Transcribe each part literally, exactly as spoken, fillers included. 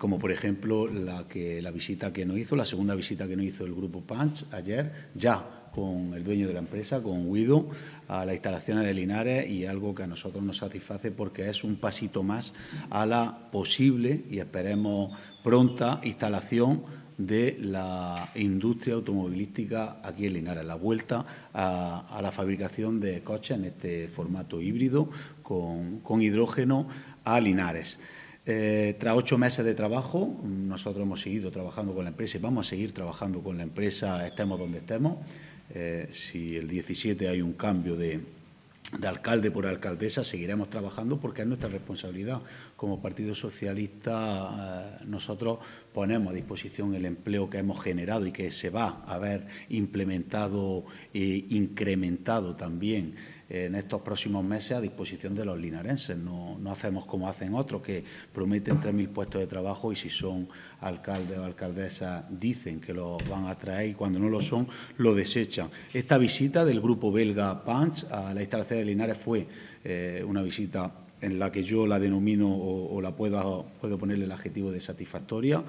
como por ejemplo la, que, la visita que nos hizo, la segunda visita que nos hizo el Grupo Punch ayer, ya con el dueño de la empresa, con Guido, a las instalaciones de Linares, y algo que a nosotros nos satisface porque es un pasito más a la posible y esperemos pronta instalación de la industria automovilística aquí en Linares, la vuelta a, a la fabricación de coches en este formato híbrido con, con hidrógeno a Linares. Eh, tras ocho meses de trabajo, nosotros hemos seguido trabajando con la empresa y vamos a seguir trabajando con la empresa, estemos donde estemos. Eh, si el diecisiete hay un cambio de, de alcalde por alcaldesa, seguiremos trabajando porque es nuestra responsabilidad. Como Partido Socialista, eh, nosotros ponemos a disposición el empleo que hemos generado y que se va a ver implementado e incrementado también en estos próximos meses a disposición de los linarenses. No, no hacemos como hacen otros, que prometen tres mil puestos de trabajo y si son alcaldes o alcaldesas dicen que los van a traer y cuando no lo son, lo desechan. Esta visita del grupo belga Punch a la instalación de Linares fue eh, una visita en la que yo la denomino o, o la puedo, puedo ponerle el adjetivo de satisfactoria.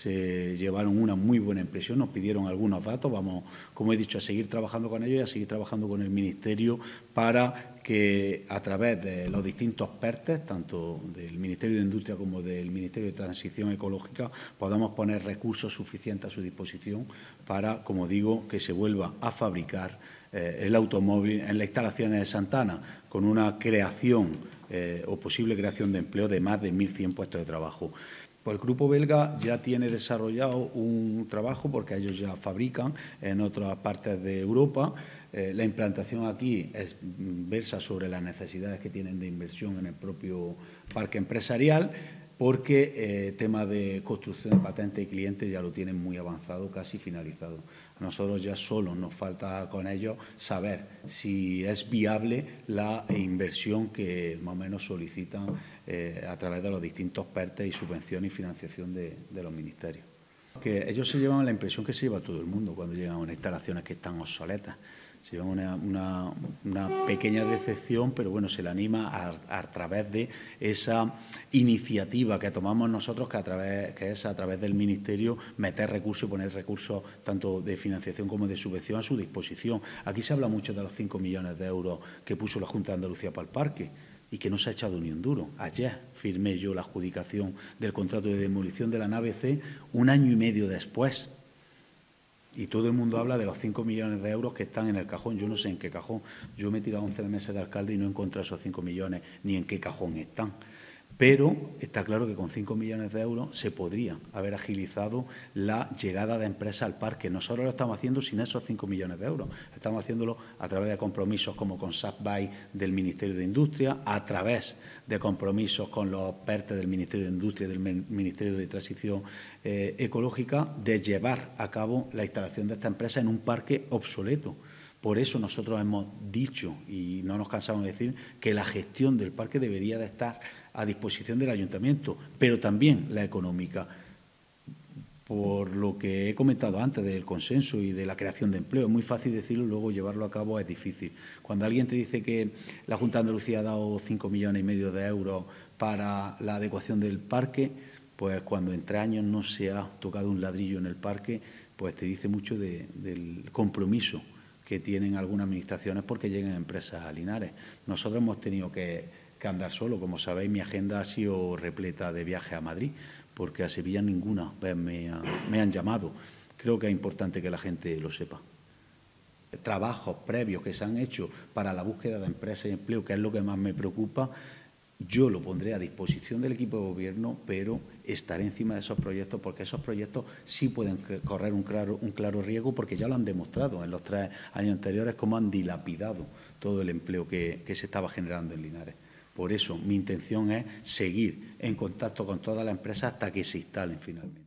Se llevaron una muy buena impresión, nos pidieron algunos datos, vamos, como he dicho, a seguir trabajando con ellos y a seguir trabajando con el Ministerio para que a través de los distintos PERTES, tanto del Ministerio de Industria como del Ministerio de Transición Ecológica, podamos poner recursos suficientes a su disposición para, como digo, que se vuelva a fabricar eh, el automóvil en las instalaciones de Santana, con una creación Eh, o posible creación de empleo de más de mil cien puestos de trabajo. Pues el grupo belga ya tiene desarrollado un trabajo porque ellos ya fabrican en otras partes de Europa. Eh, la implantación aquí es, versa sobre las necesidades que tienen de inversión en el propio parque empresarial, porque eh, tema de construcción de patentes y clientes ya lo tienen muy avanzado, casi finalizado. A nosotros ya solo nos falta con ellos saber si es viable la inversión que más o menos solicitan eh, a través de los distintos PERTES y subvenciones y financiación de, de los ministerios. Que ellos se llevan la impresión que se lleva todo el mundo cuando llegan a unas instalaciones que están obsoletas. Se llevan una, una, una pequeña decepción, pero bueno, se le anima a, a través de esa iniciativa que tomamos nosotros, que, a través, que es a través del Ministerio meter recursos y poner recursos tanto de financiación como de subvención a su disposición. Aquí se habla mucho de los cinco millones de euros que puso la Junta de Andalucía para el parque y que no se ha echado ni un duro. Ayer firmé yo la adjudicación del contrato de demolición de la nave C un año y medio después. Y todo el mundo habla de los cinco millones de euros que están en el cajón. Yo no sé en qué cajón. Yo me he tirado once meses de alcalde y no he encontrado esos cinco millones ni en qué cajón están. Pero está claro que con cinco millones de euros se podría haber agilizado la llegada de empresas al parque. Nosotros lo estamos haciendo sin esos cinco millones de euros. Estamos haciéndolo a través de compromisos como con SAPBAI del Ministerio de Industria, a través de compromisos con los PERTES del Ministerio de Industria y del Ministerio de Transición eh, Ecológica, de llevar a cabo la instalación de esta empresa en un parque obsoleto. Por eso nosotros hemos dicho, y no nos cansamos de decir, que la gestión del parque debería de estar a disposición del ayuntamiento, pero también la económica. Por lo que he comentado antes del consenso y de la creación de empleo, es muy fácil decirlo, luego llevarlo a cabo es difícil. Cuando alguien te dice que la Junta de Andalucía ha dado cinco millones y medio de euros para la adecuación del parque, pues cuando en tres años no se ha tocado un ladrillo en el parque, pues te dice mucho de, del compromiso que tienen algunas administraciones porque lleguen empresas a Linares. Nosotros hemos tenido que, que andar solo. Como sabéis, mi agenda ha sido repleta de viajes a Madrid, porque a Sevilla ninguna vez me, ha, me han llamado. Creo que es importante que la gente lo sepa. Trabajos previos que se han hecho para la búsqueda de empresas y empleo, que es lo que más me preocupa, yo lo pondré a disposición del equipo de gobierno, pero estaré encima de esos proyectos porque esos proyectos sí pueden correr un claro, un claro riesgo porque ya lo han demostrado en los tres años anteriores cómo han dilapidado todo el empleo que, que se estaba generando en Linares. Por eso mi intención es seguir en contacto con todas las empresas hasta que se instalen finalmente.